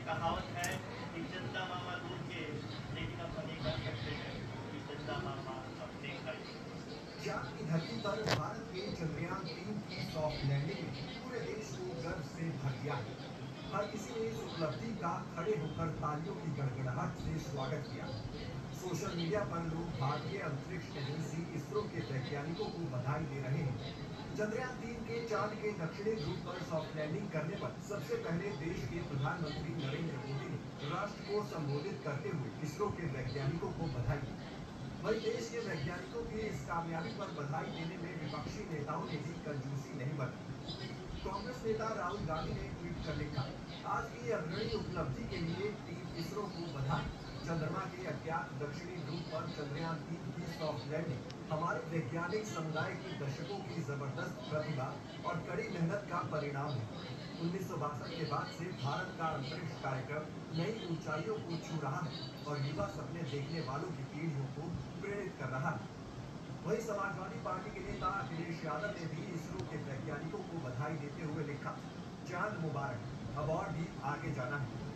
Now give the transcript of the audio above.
कहावत है कि चंदा मामा दूर के लेकिन अपन ये कर सकते हैं कि चंदा मामा अपने घर के। चांद की धरती पर भारत के चंद्रयान 3 की सॉफ्ट लैंडिंग ने पूरे देश को गर्व से भर दिया है। हर किसी ने इस उपलब्धि का खड़े होकर तालियों की गड़गड़ाहट से स्वागत किया। सोशल मीडिया पर लोग भारतीय अंतरिक्ष एजेंसी इसरो के वैज्ञानिकों को बधाई दे रहे हैं। चंद्रयान 3 के चांद के दक्षिणी ध्रुव पर सॉफ्ट लैंडिंग करने पर सबसे पहले देश के प्रधानमंत्री नरेंद्र मोदी ने राष्ट्र को संबोधित करते हुए इसरो के वैज्ञानिकों को बधाई दी। वही देश के वैज्ञानिकों की इस कामयाबी पर बधाई देने में विपक्षी नेताओं ने भी कंजूसी नहीं बरती। कांग्रेस नेता राहुल गांधी ने ट्वीट कर लिखा, आज की अग्रणी उपलब्धि के लिए टीम इसरो को बधाई। चंद्रमा के अज्ञात दक्षिणी ध्रुव पर चंद्रयान 3 की सॉफ्ट लैंडिंग हमारे वैज्ञानिक समुदाय की दशकों की जबरदस्त प्रतिभा और कड़ी मेहनत का परिणाम है। 1962 के बाद से भारत का अंतरिक्ष कार्यक्रम नई ऊंचाइयों को छू रहा है और युवा सपने देखने वालों की पीढ़ियों को प्रेरित कर रहा है। वही समाजवादी पार्टी के नेता अखिलेश यादव ने भी इसरो के वैज्ञानिकों को बधाई देते हुए लिखा, चांद मुबारक, अब और भी आगे जाना है।